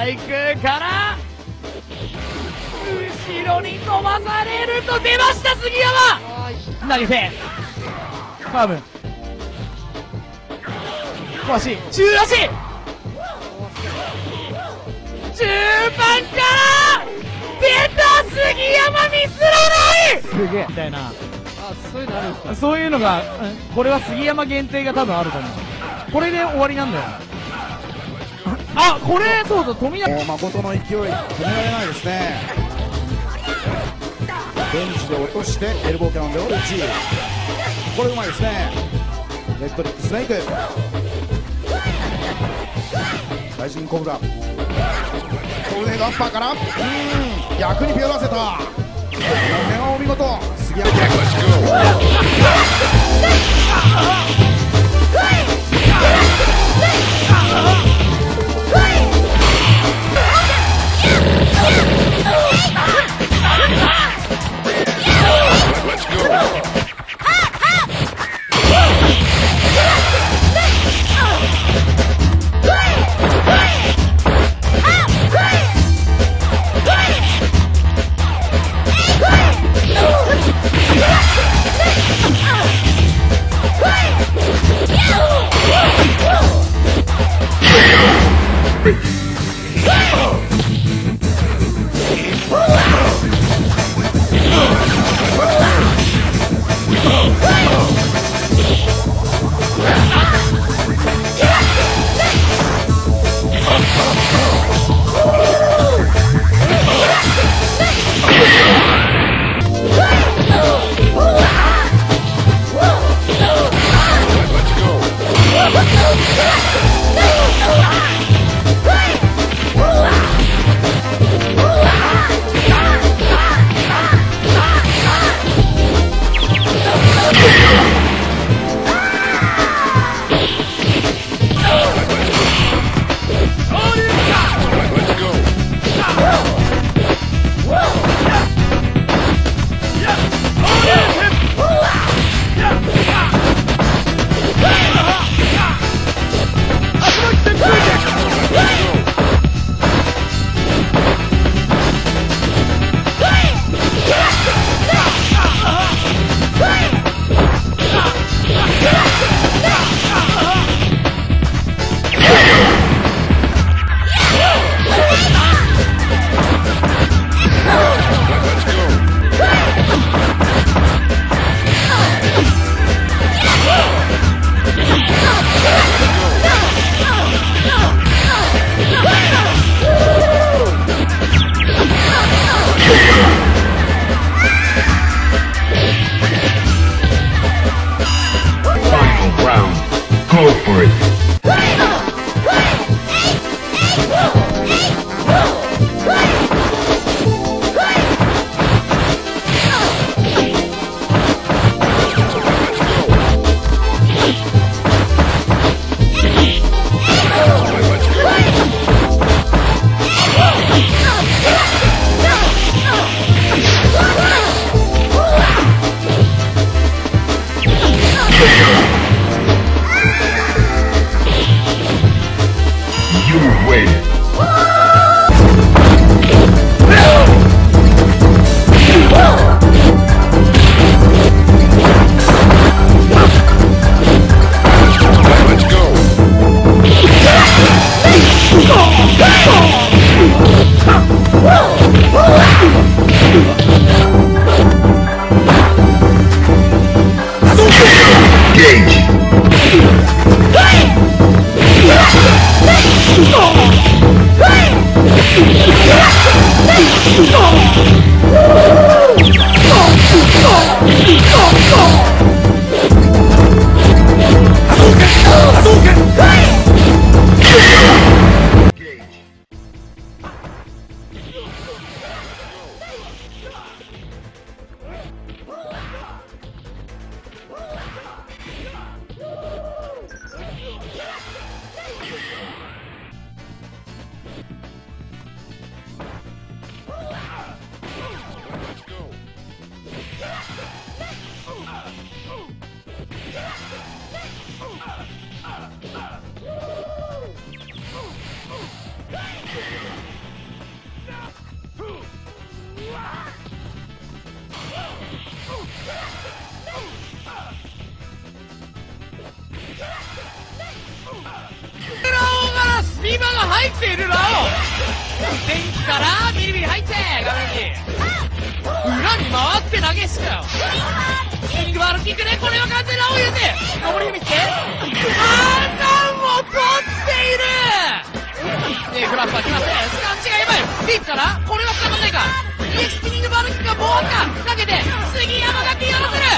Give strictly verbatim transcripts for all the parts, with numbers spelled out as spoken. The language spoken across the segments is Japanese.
対空から後ろに飛ばされると出ました。杉山投げてファーム小足中足中盤から出た。杉山ミスらないすげえみたいな、 あ、そういうのあるんですか。 そういうのが、うん、これは杉山限定が多分あると思う。これで終わりなんだよ。あ、これそうだ、富永誠の勢い止められないですね。ベンチで落としてエルボーキャノンでオルチ、これうまいですね。レッドリックスネーク、大臣コブラトルネードアッパーから、うーん逆にピアらせた。この辺はお見事。杉山からビリビリ入って画面に裏に回って投げしかよ。スピニングバールキックでこれは完全な追い寄せ上りを見つけアーサンを取っている。ねえフラッパー決まってスカンチがやばい。ビッグからこれはつながんないか。いいスピニングバールキックがボーンか投げて杉山がピー寄らせる。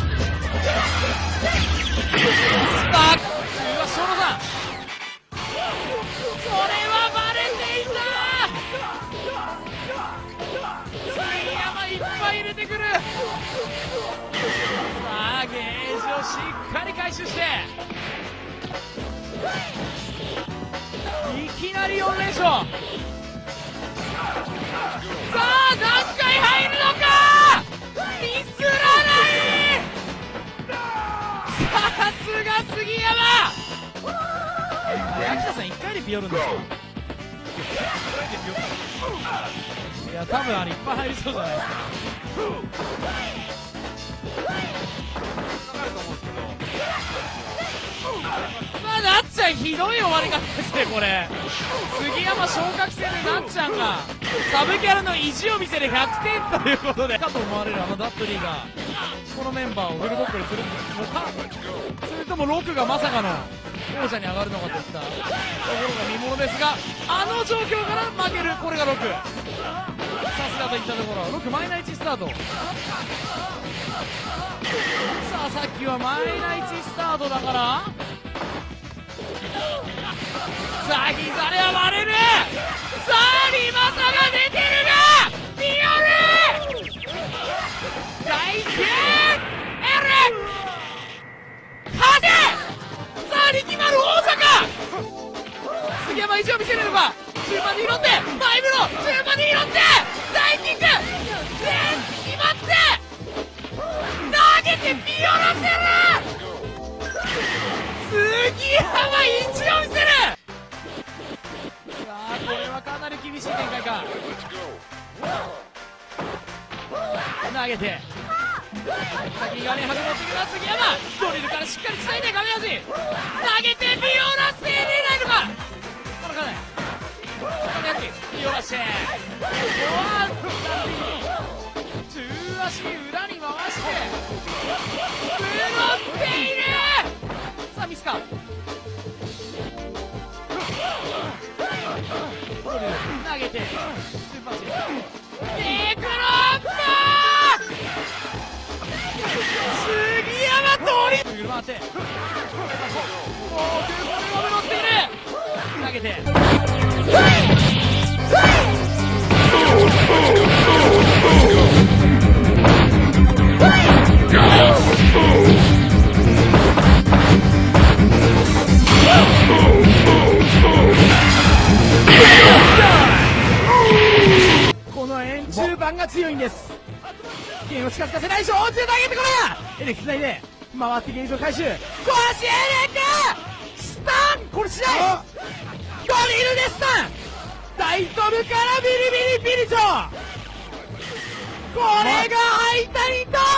スパークうわ小野さんそれはバレていた。杉山いっぱい入れてくる。さあゲージをしっかり回収していきなりよん連勝。さあ何回入るのかミスらない。さすが杉山。秋田さんいっかいでピヨるんですよ。いや多分あれいっぱい入りそうじゃないですか。まあなっちゃんひどい終わり方ですねこれ。杉山昇格戦でなっちゃんがサブキャラの意地を見せるひゃくてんということでかと思われるあのダッドリーがこのメンバーをフルドッグにするのか、それともロクがまさかの王者に上がるのかといったところが見ものですが、あの状況から負けるこれがロク。さすがといったところロクマイナいちスタート。さあさっきはマイナいちスタートだからさあ膝では割れる。さあリマサが出てるがピヨル大剣エル勝て。さあ力丸王者か。杉山意地を見せれるか。中盤に拾ってファイブの中盤に拾って大キック全決まって投げてピヨらせる。杉山意地を見せる。さあこれはかなり厳しい展開か。投げて先に画面端持ってくる杉山ドリルからしっかり伝えて画面端投げてビオラス入れないのか。まだかない画面端ビオラして中足裏に回して振っている。さあミスか投げてスーパーチネクロッパー杉山通りぐる回ってもう空港で乗っている。投げてこの円中盤が強いんです。剣を近づかせないし、大中投げてこれエレクつないで回ってゲージを回収。壊しエレクスタンこれしないドリルでスタン大飛ぶからビリビリビリとこれがハイタリと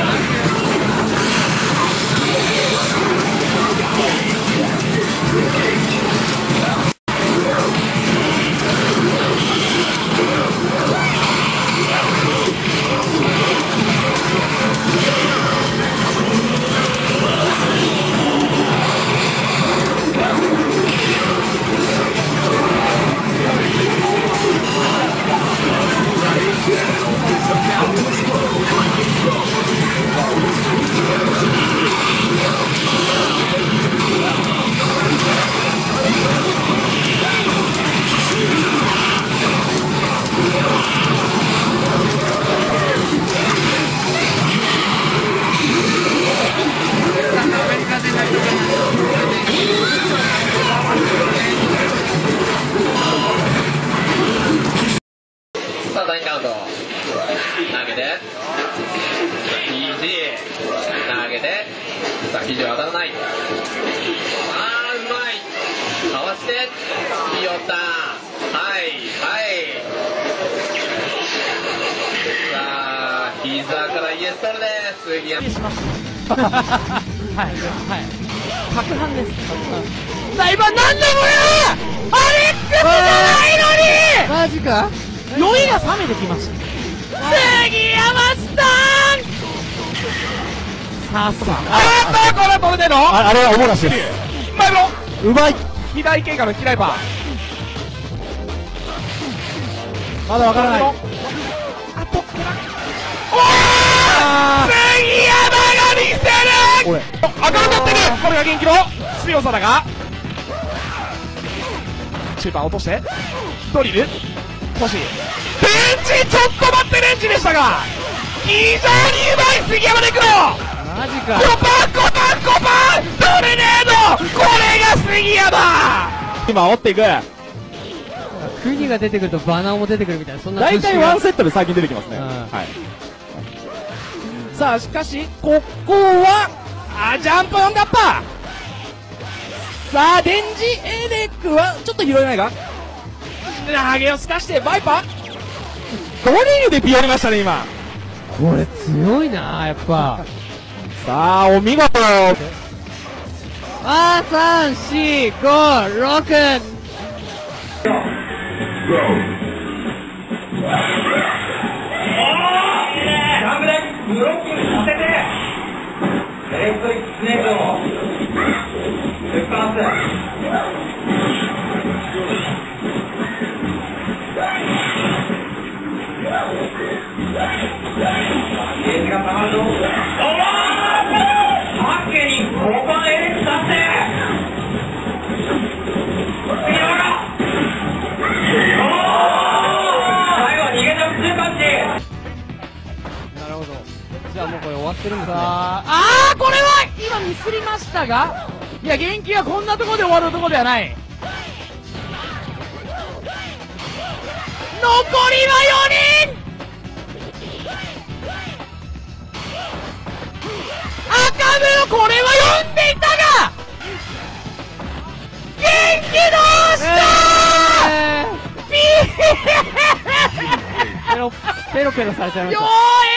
さあ第にラウンド投げて肘投げてさあ肘は当たらない。あーうまいかわしてピヨタはいはいさあ膝からイエストルです杉山しますはいはい、攪拌です。大盤なんだこれあれクスじゃないのにマジか酔いが冷めてきました。 杉山さんさすが。 あーっとこれは止めてんのああれはおもらしです。 前もうまい。 肥大経過のキライパーまだわからない。 あとおー杉山が見せるこれ赤くなってるこれが元気の強さだがシューパー落としてドリル欲しいレンジちょっと待ってレンジでしたが非常にうまい杉山でくろマジか。 コパンコパンコパントルネードこれが杉山今追っていく。 国が出てくるとバナーも出てくるみたいな、そんな大体ワンセセットで最近出てきますね。 うんはい。 さあしかしここはあジャンプオンガッパーさあデンジエレックはちょっと拾えないか投げをすかしてバイパードリルでピヨりましたね今これ強いなやっぱ。 さあ、お見事。 あー、さん、し、ご、ろく。 ブロッキングさせてエレクトリックスネークをぶっ放すゲージがたまるぞおーハッケにごばんエレクさせて次のがおー最後は逃げの普通パンチなるほど。じゃあもうこれ終わってるんですね。 ああーこれは今ミスりましたがいや元気はこんなところで終わるところではない残りはよにん赤部のこれは読んでいたが元気どうしたえピーー、ペロペロペロされちゃいましよた。 う